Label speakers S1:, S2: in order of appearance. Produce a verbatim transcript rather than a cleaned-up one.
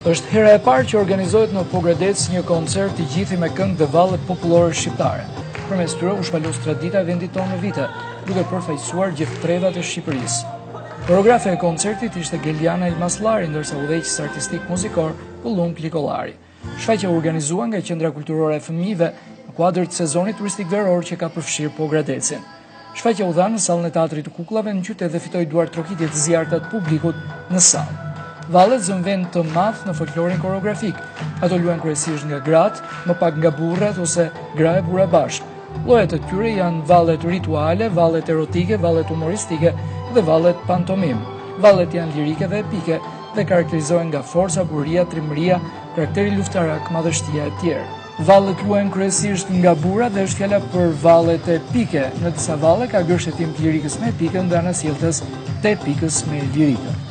S1: Është hera e parë që organizohet në Pogradec një koncert i gjithë me këngë dhe valle popullore shqiptare. Përmes tyre u shpalos tradita e vendit tonë në vite, duke përfaqësuar gjithë trevat e Shqipërisë. Koreografe e koncertit ishte Geliana Elmaslari, ndërsa udhëheqës artistik muzikor Kullum Klikollari. Shfaqja u organizua nga Qendra Kulturore e Fëmijëve në kuadër të sezonit turistik veror që ka përfshirë Pogradecin. Shfaqja u dha në sallën e Teatrit të Kukullave në qytet dhe fitoi duar trokitje të zjarrta të publikut në sallë. Vallet zën vend të madh në folklorin koreografik. Ato luajn kryesisht nga gratë, më pak nga burrat ose gra e burra bashkë. Llojet e tyre janë vallet rituale, vallet erotike, vallet humoristike dhe vallet pantomim. Vallet janë lirike dhe epike dhe karakterizohen nga forca, buria, trimëria, karakteri luftarak, madhështia e tjerë. Vallet luajn kryesisht nga burra dhe është fjala për vallet epike. Në disa valle ka gërshetim të lirikës me epikën dhe anasjelljes të epikës me lirikën.